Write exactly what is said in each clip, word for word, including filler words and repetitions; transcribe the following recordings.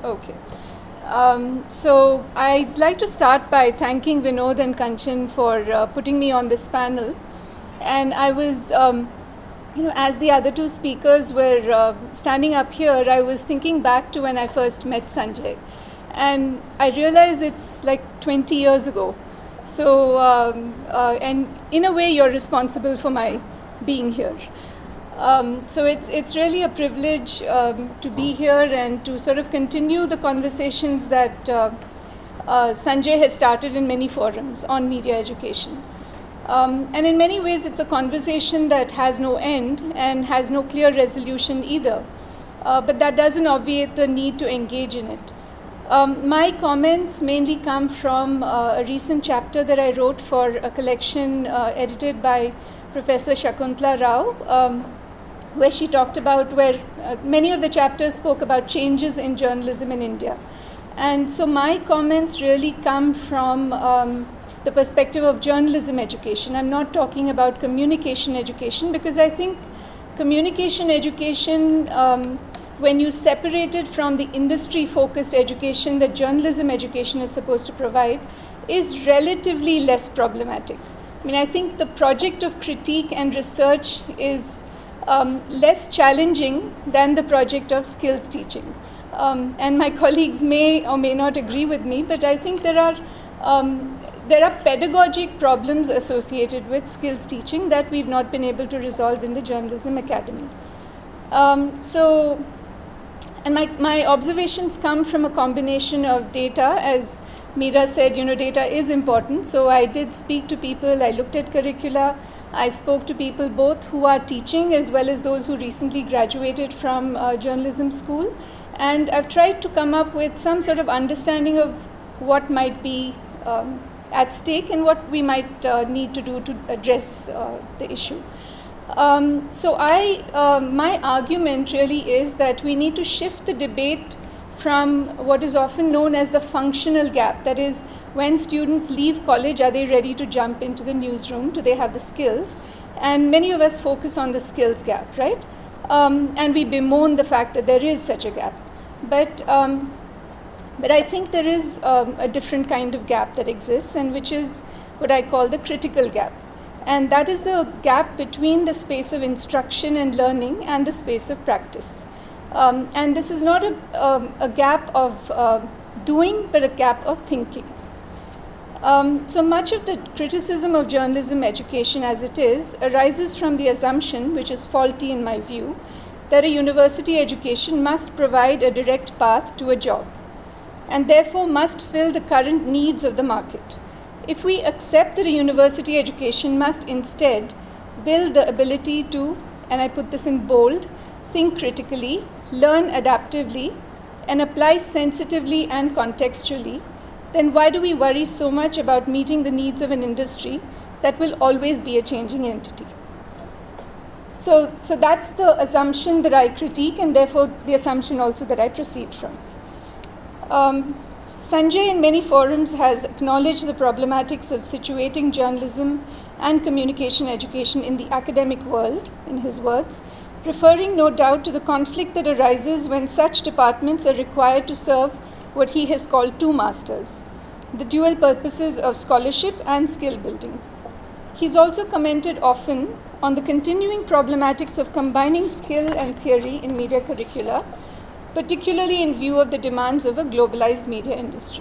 Okay. Um, so I'd like to start by thanking Vinod and Kanchan for uh, putting me on this panel. And I was, um, you know, as the other two speakers were uh, standing up here, I was thinking back to when I first met Sanjay. And I realized it's like twenty years ago. So, um, uh, and in a way, you're responsible for my being here. Um, so it's, it's really a privilege um, to be here and to sort of continue the conversations that uh, uh, Sanjay has started in many forums on media education. Um, and in many ways, it's a conversation that has no end and has no clear resolution either. Uh, but that doesn't obviate the need to engage in it. Um, my comments mainly come from uh, a recent chapter that I wrote for a collection uh, edited by Professor Shakuntala Rao, um, where she talked about where uh, many of the chapters spoke about changes in journalism in India. And so my comments really come from um, the perspective of journalism education. I'm not talking about communication education, because I think communication education, um, when you separate it from the industry-focused education that journalism education is supposed to provide, is relatively less problematic. I mean, I think the project of critique and research is um, less challenging than the project of skills teaching. Um, and my colleagues may or may not agree with me, but I think there are, um, there are pedagogic problems associated with skills teaching that we've not been able to resolve in the Journalism Academy. Um, so, and my, my observations come from a combination of data. As Meera said, you know, data is important. So I did speak to people, I looked at curricula, I spoke to people both who are teaching as well as those who recently graduated from uh, journalism school. And I've tried to come up with some sort of understanding of what might be um, at stake and what we might uh, need to do to address uh, the issue. Um, so I, uh, my argument really is that we need to shift the debate from what is often known as the functional gap. That is, when students leave college, are they ready to jump into the newsroom? Do they have the skills? And many of us focus on the skills gap, right? Um, and we bemoan the fact that there is such a gap. But, um, but I think there is um, a different kind of gap that exists, and which is what I call the critical gap. And that is the gap between the space of instruction and learning and the space of practice. Um, and this is not a, um, a gap of uh, doing, but a gap of thinking. Um, so much of the criticism of journalism education as it is arises from the assumption, which is faulty in my view, that a university education must provide a direct path to a job, and therefore must fill the current needs of the market. If we accept that a university education must instead build the ability to, and I put this in bold, think critically, learn adaptively, and apply sensitively and contextually, then why do we worry so much about meeting the needs of an industry that will always be a changing entity? So, so that's the assumption that I critique, and therefore the assumption also that I proceed from. Um, Sanjay in many forums has acknowledged the problematics of situating journalism and communication education in the academic world, in his words, referring no doubt to the conflict that arises when such departments are required to serve what he has called two masters, the dual purposes of scholarship and skill building. He's also commented often on the continuing problematics of combining skill and theory in media curricula, particularly in view of the demands of a globalized media industry.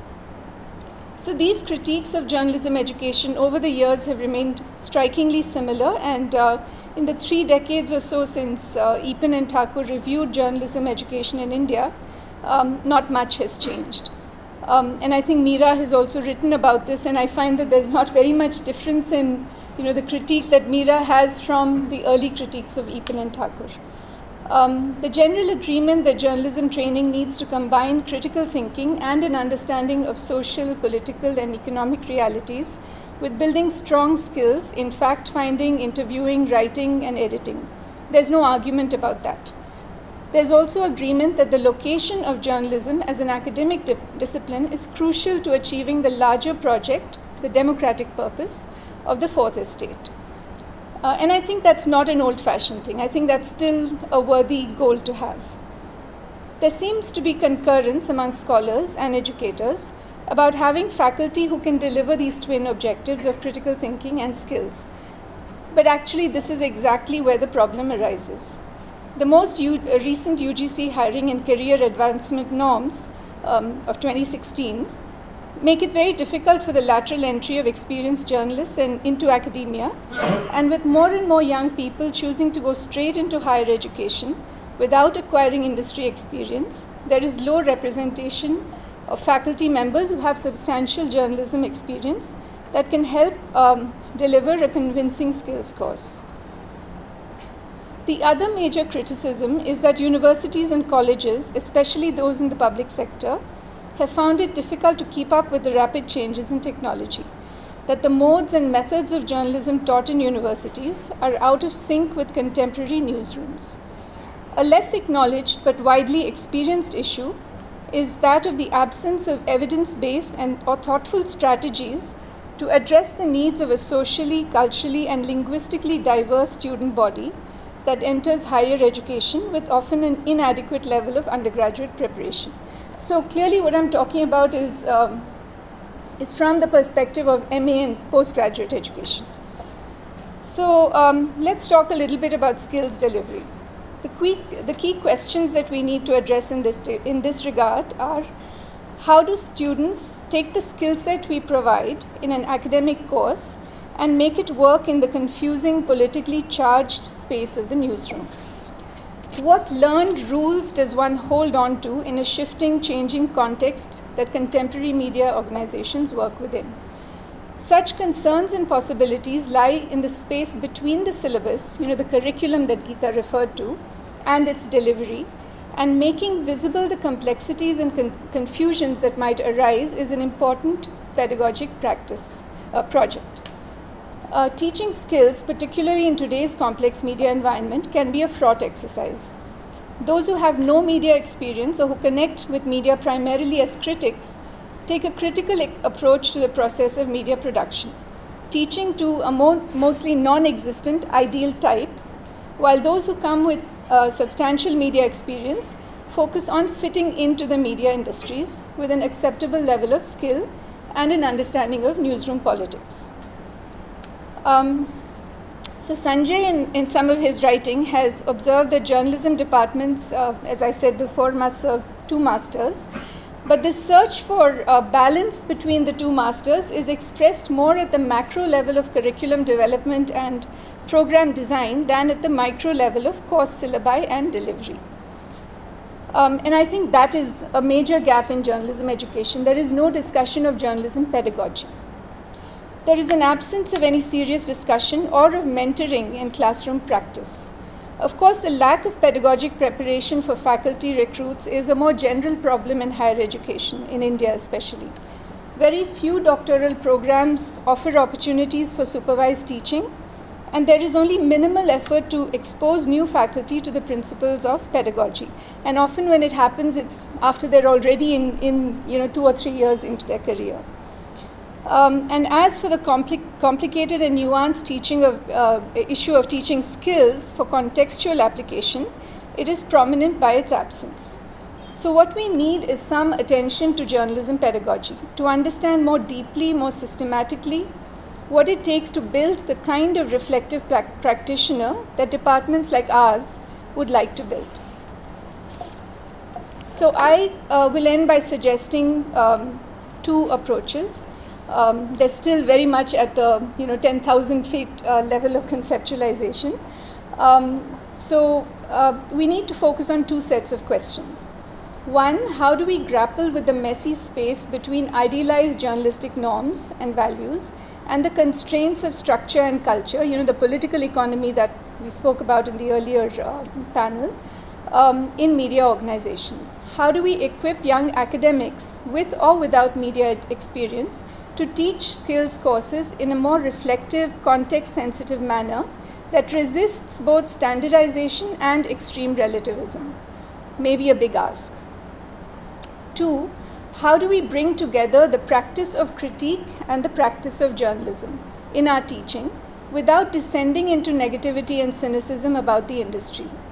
So these critiques of journalism education over the years have remained strikingly similar, and uh, in the three decades or so since uh, Eapen and Thakur reviewed journalism education in India, um, not much has changed. Um, and I think Meera has also written about this, and I find that there's not very much difference in, you know, the critique that Meera has from the early critiques of Eapen and Thakur. Um, the general agreement that journalism training needs to combine critical thinking and an understanding of social, political, and economic realities with building strong skills in fact-finding, interviewing, writing, and editing. There's no argument about that. There's also agreement that the location of journalism as an academic di discipline is crucial to achieving the larger project, the democratic purpose, of the fourth estate. Uh, and I think that's not an old-fashioned thing. I think that's still a worthy goal to have. There seems to be concurrence among scholars and educators about having faculty who can deliver these twin objectives of critical thinking and skills. But actually, this is exactly where the problem arises. The most U recent U G C hiring and career advancement norms um, of twenty sixteen make it very difficult for the lateral entry of experienced journalists and into academia, and with more and more young people choosing to go straight into higher education without acquiring industry experience, there is low representation of faculty members who have substantial journalism experience that can help um, deliver a convincing skills course. The other major criticism is that universities and colleges, especially those in the public sector, have found it difficult to keep up with the rapid changes in technology, that the modes and methods of journalism taught in universities are out of sync with contemporary newsrooms. A less acknowledged but widely experienced issue is that of the absence of evidence-based and or thoughtful strategies to address the needs of a socially, culturally, and linguistically diverse student body that enters higher education with often an inadequate level of undergraduate preparation. So clearly what I'm talking about is, um, is from the perspective of M A and postgraduate education. So um, let's talk a little bit about skills delivery. The key, the key questions that we need to address in this, in this regard are: how do students take the skill set we provide in an academic course and make it work in the confusing, politically charged space of the newsroom? What learned rules does one hold on to in a shifting, changing context that contemporary media organizations work within? Such concerns and possibilities lie in the space between the syllabus, you know, the curriculum that Geeta referred to, and its delivery, and making visible the complexities and con confusions that might arise is an important pedagogic practice, uh, project. Uh, teaching skills, particularly in today's complex media environment, can be a fraught exercise. Those who have no media experience or who connect with media primarily as critics take a critical approach to the process of media production, teaching to a mo mostly non-existent ideal type, while those who come with uh, substantial media experience focus on fitting into the media industries with an acceptable level of skill and an understanding of newsroom politics. Um, so Sanjay, in, in some of his writing, has observed that journalism departments, uh, as I said before, must serve two masters. But this search for uh, balance between the two masters is expressed more at the macro level of curriculum development and program design than at the micro level of course syllabi and delivery. Um, and I think that is a major gap in journalism education. There is no discussion of journalism pedagogy. There is an absence of any serious discussion or of mentoring in classroom practice. Of course, the lack of pedagogic preparation for faculty recruits is a more general problem in higher education, in India especially. Very few doctoral programs offer opportunities for supervised teaching, and there is only minimal effort to expose new faculty to the principles of pedagogy. And often when it happens, it's after they're already in, in you know, two or three years into their career. Um, and as for the compli complicated and nuanced teaching of, uh, issue of teaching skills for contextual application, it is prominent by its absence. So what we need is some attention to journalism pedagogy, to understand more deeply, more systematically, what it takes to build the kind of reflective practitioner that departments like ours would like to build. So I uh, will end by suggesting um, two approaches. Um, they're still very much at the you know ten thousand feet uh, level of conceptualization. Um, so uh, we need to focus on two sets of questions. One, how do we grapple with the messy space between idealized journalistic norms and values and the constraints of structure and culture, you know, the political economy that we spoke about in the earlier uh, panel, um, in media organizations? How do we equip young academics with or without media experience to teach skills courses in a more reflective, context-sensitive manner that resists both standardization and extreme relativism? Maybe a big ask. Two, how do we bring together the practice of critique and the practice of journalism in our teaching without descending into negativity and cynicism about the industry?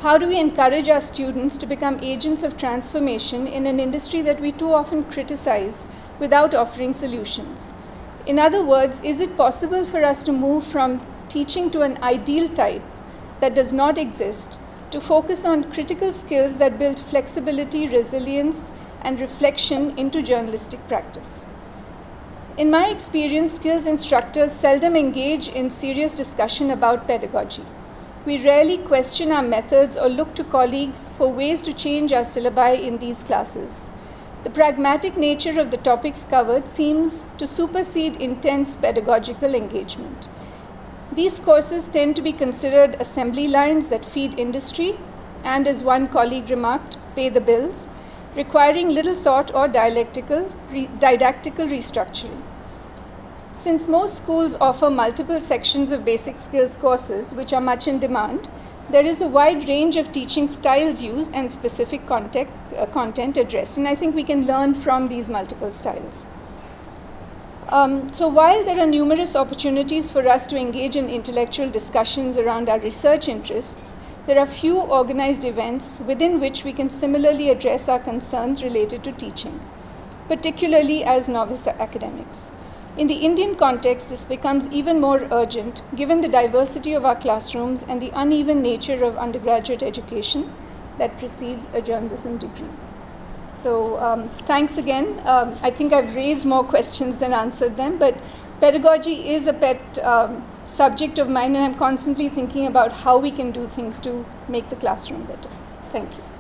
How do we encourage our students to become agents of transformation in an industry that we too often criticize without offering solutions? In other words, is it possible for us to move from teaching to an ideal type that does not exist to focus on critical skills that build flexibility, resilience, and reflection into journalistic practice? In my experience, skills instructors seldom engage in serious discussion about pedagogy. We rarely question our methods or look to colleagues for ways to change our syllabi in these classes. The pragmatic nature of the topics covered seems to supersede intense pedagogical engagement. These courses tend to be considered assembly lines that feed industry and, as one colleague remarked, pay the bills, requiring little thought or dialectical, re didactical restructuring. Since most schools offer multiple sections of basic skills courses, which are much in demand, there is a wide range of teaching styles used and specific content, uh, content addressed. And I think we can learn from these multiple styles. Um, so while there are numerous opportunities for us to engage in intellectual discussions around our research interests, there are few organized events within which we can similarly address our concerns related to teaching, particularly as novice academics. In the Indian context, this becomes even more urgent given the diversity of our classrooms and the uneven nature of undergraduate education that precedes a journalism degree. So um, thanks again. Um, I think I've raised more questions than answered them, but pedagogy is a pet um, subject of mine, and I'm constantly thinking about how we can do things to make the classroom better. Thank you.